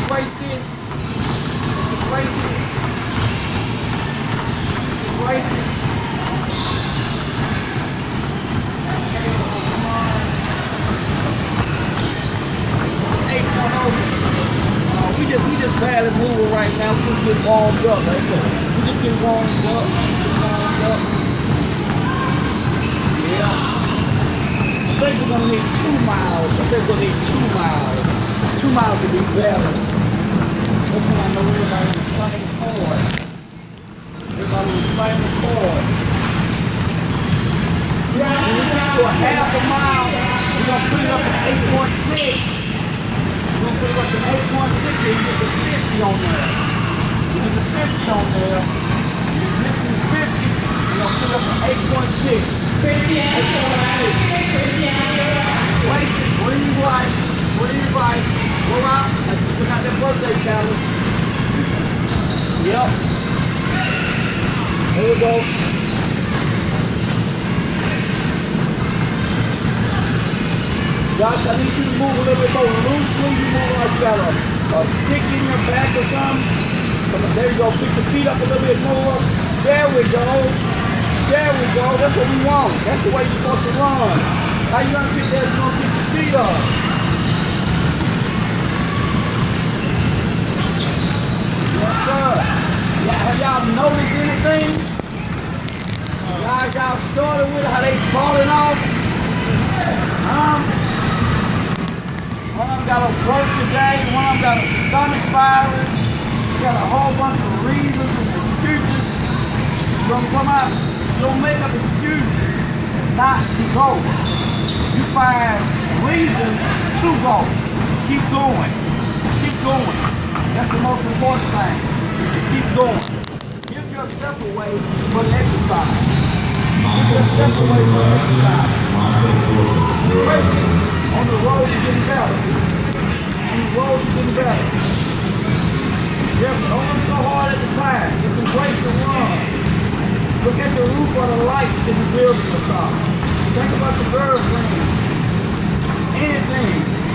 embrace this. Let's embrace it. Let's embrace it. Come on. 8.0. We just barely moving right now. We just get warmed up. Right there. We just get warmed up. Yeah. I think we're gonna need 2 miles. I think we'll need 2 miles. 2 miles would be better. This one I know everybody on the same chord. Everybody on the same chord. When we get to a half a mile, we're gonna put it up to 8.6. We're gonna put it up to 8.6 and we get the 50 on there. We get the 50 on there. This is 50. We're gonna put it up to 8.6. Breathe right. Go out. Look at that birthday challenge. Yep. Here we go. Josh, I need you to move a little bit more loosely. You move like you got a stick in your back or something. Come on, there you go. Pick your feet up a little bit more. There we go. There we go. That's what we want. That's the way you're supposed to run. How you gonna get there? You're gonna keep your feet up. Yes, sir. Yeah, have y'all noticed anything? Guys, y'all started with how they falling off? One of them got a work today. One of them got a stomach virus. We got a whole bunch of reasons and excuses. You're gonna come out. Don't make up excuses not to go. You find reasons to go. Keep going. Keep going. That's the most important thing. Keep going. Give yourself away for the exercise. Give yourself away for the exercise. On the road you're getting better. On the road you're getting better. Yes, don't look so hard at the time. Just embrace the run. Look at the roof of the light in the building or something. Think about the girlfriend. Anything.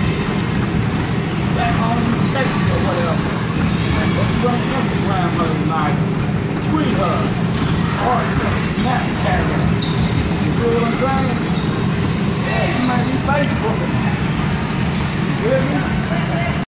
Back home in the States or whatever. Let's go on Instagram her tonight. Tweet her. Or Snapchat her. You feel what I'm saying? Yeah, you might need Facebook. You hear me?